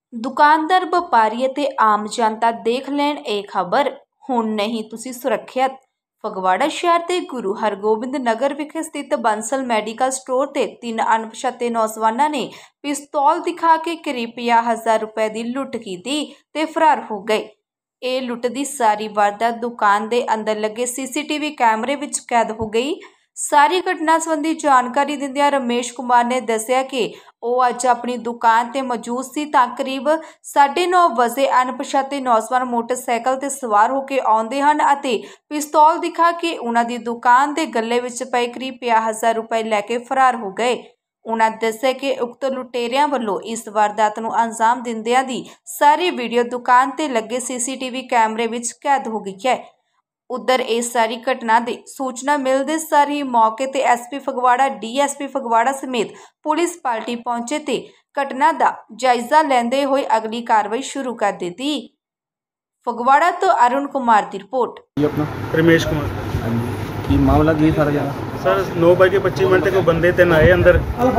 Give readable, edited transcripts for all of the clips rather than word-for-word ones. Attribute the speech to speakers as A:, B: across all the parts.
A: दुकानदार व्यापारी ते आम जनता देख लैन ये खबर। हुण नहीं तुसी सुरक्षित। फगवाड़ा शहर के गुरु हरगोबिंद नगर विखे स्थित बंसल मैडिकल स्टोर ते 3 अणपछाते नौजवानों ने पिस्तौल दिखा के करीब 50,000 रुपए की लुट की ते फरार हो गए। ये लुट की सारी वारदात दुकान के अंदर लगे CCTV कैमरे विच कैद हो गई। सारी घटना संबंधी जानकारी दिंदियां रमेश कुमार ने दस्सिया कि ਉਹ ਅੱਜ ਆਪਣੀ दुकान ते मौजूद सी तां करीब 9:30 ਵਜੇ अणपछाते नौजवान मोटरसाइकिल ते सवार होकर आउंदे हन अते पिस्तौल दिखा के उन्हां दी दुकान दे गले विच पए करीब 50,000 रुपए लैके फरार हो गए। उन्हां दस्सिया कि उक्त लुटेरियां वल्लों इस वारदात नूं अंजाम दिंदियां दी सारी वीडियो दुकान ते लगे CCTV कैमरे विच कैद हो गई है। उधर इस सारी घटना की सूचना मिलते सार ही मौके ते SP फगवाड़ा DSP फगवाड़ा समेत पुलिस पार्टी पहुंचे ते घटना का जायजा लेंदे हुए अगली कार्रवाई शुरू कर दी। फगवाड़ा तो अरुण कुमार की रिपोर्ट।
B: रमेश कुमार
C: की मामला की सारा जगह
B: सर 9:25 तक बंदे 3 आए अंदर।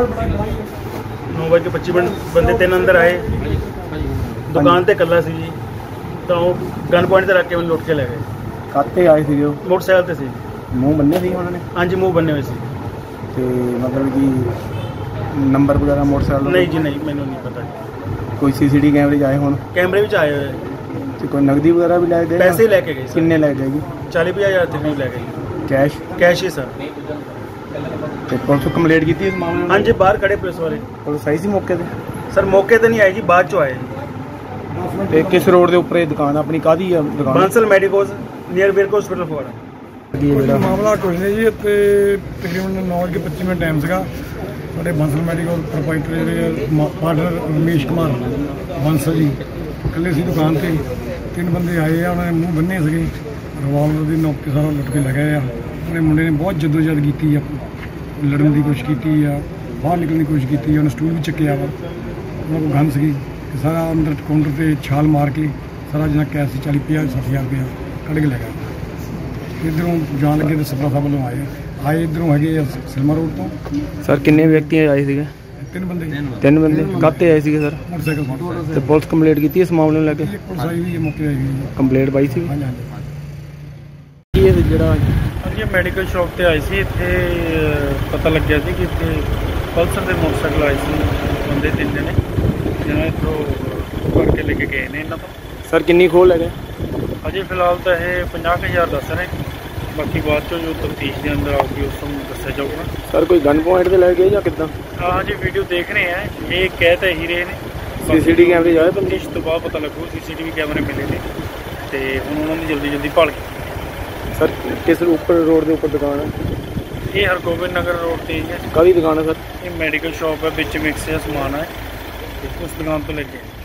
B: 9:25 बंदे 3 अंदर आए। दुकान ते कला सी जी तो गन पॉइंट ते रख के मैंने लुट के ले गए।
C: काते आए थे
B: मोटरसाइकिल ते सी।
C: मुँह बन्ने थे उन्होंने?
B: हाँ जी मुँह बन्ने हुए सी।
C: ते मतलब कि नंबर वगैरह मोटरसाइकिल
B: नहीं जी नहीं मैंने नहीं पता।
C: कोई CCTV कैमरे आए हुण?
B: कैमरे भी आए हुए।
C: तो कोई नकदी वगैरह भी लै गए?
B: पैसे लैके गए।
C: किन्ने लै गए जी?
B: 40-50,000 तक लै गए।
C: कैश
B: ही सर।
C: तो पुलिस कंप्लेंट की इस मामले में?
B: हाँ जी बाहर खड़े पुलिस वाले।
C: पुलिस आई सी मौके पर?
B: सर मौके पर नहीं आई जी बाद चो आए।
C: तो किस रोड के उपर दुकान अपनी कादी दुकान?
B: बंसल मेडिकोज नियर वेरको हॉस्पिटल फगवाड़ा।
D: मामला कुछ नहीं जी इतने तकरीबन 9:25 टाइम से साढ़े बंसल मेडिकल प्रोपाइटर जो पार्टनर रमेश कुमार बंसल जी कले सी दुकान से 3 बंदे आए हैं। उन्होंने मुँह बन्ने से रिवाल्वर की नोक के सारा लुट के ले गए। उन्होंने मुंडे ने बहुत जदोजहद की लड़न की कोशिश की बाहर निकलने की कोशिश की। उन्हें स्टूल भी चुकया वा उन्होंने गन सी सारा अंदर काउंटर से छाल मार के सारा जितना कैश 40-50-60,000 रुपया कढ़ के ले गया। इधरों जान लगे तो सपरा साहब वालों आए इधरों है सिलमा रोड तो।
C: सर किन्ने व्यक्ति आए थे?
D: 3 बंदे।
C: 3 बंदे काते आए थे सर?
D: मोटरसाइकिल।
C: तो पुलिस कंप्लेंट की इस मामले में लेके?
D: पुलिस आई हुई है मौके आई हुई है।
C: कंप्लेंट पाई थी?
D: हाँ हाँ
B: जो जी मेडिकल शॉप से आए थे इतने पता लग गया कि इतने पल्सर के मोटरसाइकिल आए थे बंदे 3 जने जिन्होंने इधरों भर के लेके गए ने इन्हों।
C: सर किन्नी खोल है?
B: अजे फिलहाल तो यह 50,000 दस रहे। बाकी बाद जो तफ्तीश के अंदर आऊगी उस दस्या जाऊगा।
C: सर कोई गन पॉइंट से लै गए या कितना?
B: हाँ जी वीडियो देख रहे हैं ये कह तो ही रहे हैं।
C: CCTV कैमरे आए
B: तफ्तीश तो बाद पता लगू। CCTV कैमरे मिले थे तो उन्होंने जल्दी भाल की।
C: सर किस ऊपर रोड के ऊपर दुकान है?
B: ये हरगोबिंद नगर रोड से है।
C: कादी दुकान है सर?
B: ये मेडिकल शॉप है बिच मिक्स है समान है उस दुकान तो लगे।